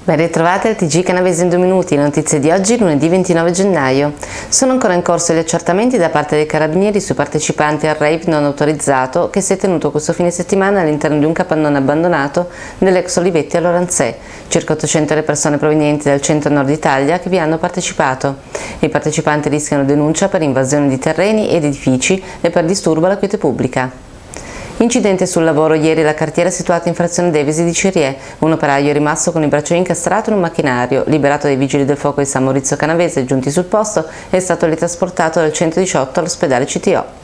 Ben ritrovate al TG Canavese in 2 minuti, le notizie di oggi lunedì 29 gennaio. Sono ancora in corso gli accertamenti da parte dei carabinieri sui partecipanti al rave non autorizzato che si è tenuto questo fine settimana all'interno di un capannone abbandonato dell'ex Olivetti a Loranzè. Circa 800 le persone provenienti dal centro-nord Italia che vi hanno partecipato. I partecipanti rischiano denuncia per invasione di terreni ed edifici e per disturbo alla quiete pubblica. Incidente sul lavoro ieri alla cartiera situata in frazione Devesi di Cirié. Un operaio è rimasto con il braccio incastrato in un macchinario. Liberato dai vigili del fuoco di San Maurizio Canavese giunti sul posto, è stato ritrasportato dal 118 all'ospedale CTO.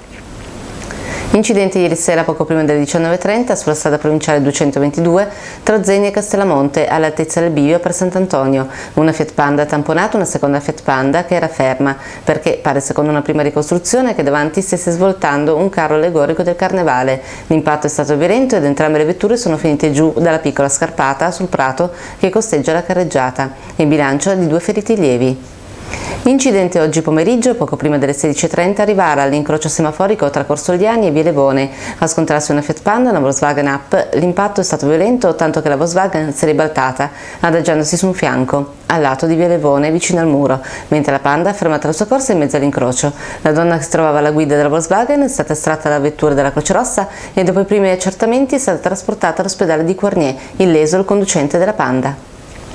Incidente ieri sera poco prima delle 19:30 sulla strada provinciale 222 tra Zeni e Castellamonte all'altezza del bivio per Sant'Antonio. Una Fiat Panda ha tamponato una seconda Fiat Panda che era ferma perché pare secondo una prima ricostruzione che davanti stesse svoltando un carro allegorico del carnevale. L'impatto è stato violento ed entrambe le vetture sono finite giù dalla piccola scarpata sul prato che costeggia la carreggiata. Il bilancio è di 2 feriti lievi. Incidente oggi pomeriggio, poco prima delle 16:30, a Rivara, all'incrocio semaforico tra Corsogliani e Via Levone. A scontrarsi una Fiat Panda e una Volkswagen Up, l'impatto è stato violento tanto che la Volkswagen si è ribaltata, adagiandosi su un fianco, al lato di Via Levone, vicino al muro, mentre la Panda ha fermato la sua corsa in mezzo all'incrocio. La donna che si trovava alla guida della Volkswagen è stata estratta dalla vettura della Croce Rossa e dopo i primi accertamenti è stata trasportata all'ospedale di Quarnier, illeso il conducente della Panda.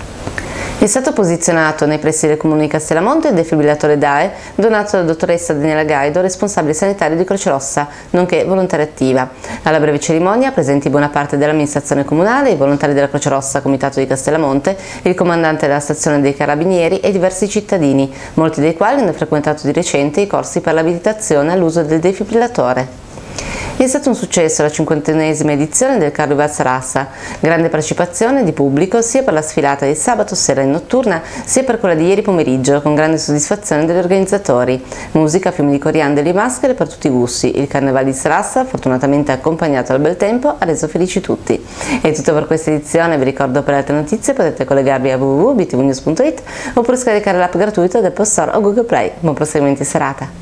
È stato posizionato nei pressi del comune di Castellamonte il defibrillatore DAE donato dalla dottoressa Daniela Gaido, responsabile sanitario di Croce Rossa, nonché volontaria attiva. Alla breve cerimonia, presenti buona parte dell'amministrazione comunale, i volontari della Croce Rossa, Comitato di Castellamonte, il comandante della stazione dei Carabinieri e diversi cittadini, molti dei quali hanno frequentato di recente i corsi per l'abilitazione all'uso del defibrillatore. È stato un successo la 51esima edizione del Carnival Sarassa, grande partecipazione di pubblico sia per la sfilata di sabato sera in notturna sia per quella di ieri pomeriggio, con grande soddisfazione degli organizzatori. Musica, fiumi di coriandoli e maschere per tutti i gusti. Il Carnevale di Sarassa, fortunatamente accompagnato dal bel tempo, ha reso felici tutti. È tutto per questa edizione, vi ricordo per altre notizie potete collegarvi a www.btvnews.it oppure scaricare l'app gratuita del App Store o Google Play. Buon proseguimento di serata!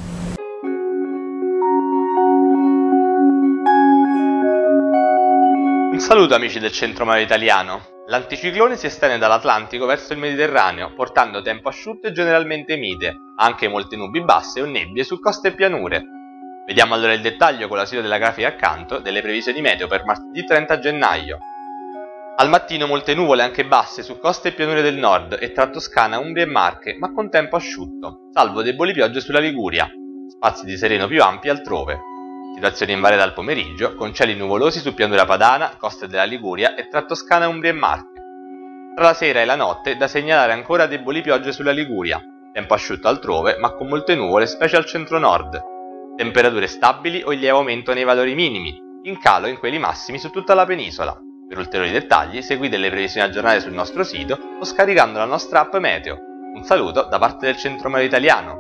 Un saluto amici del centro-mare italiano. L'anticiclone si estende dall'Atlantico verso il Mediterraneo, portando tempo asciutto e generalmente mite, anche molte nubi basse o nebbie su coste e pianure. Vediamo allora il dettaglio con la sigla della grafica accanto delle previsioni meteo per martedì 30 gennaio. Al mattino molte nuvole anche basse su coste e pianure del nord e tra Toscana, Umbria e Marche, ma con tempo asciutto, salvo deboli piogge sulla Liguria. Spazi di sereno più ampi altrove. Situazione invariata al pomeriggio, con cieli nuvolosi su pianura padana, coste della Liguria e tra Toscana, Umbria e Marche. Tra la sera e la notte da segnalare ancora deboli piogge sulla Liguria, tempo asciutto altrove ma con molte nuvole specie al centro-nord. Temperature stabili o in lieve aumento nei valori minimi, in calo in quelli massimi su tutta la penisola. Per ulteriori dettagli seguite le previsioni aggiornate sul nostro sito o scaricando la nostra app Meteo. Un saluto da parte del centro-mare italiano.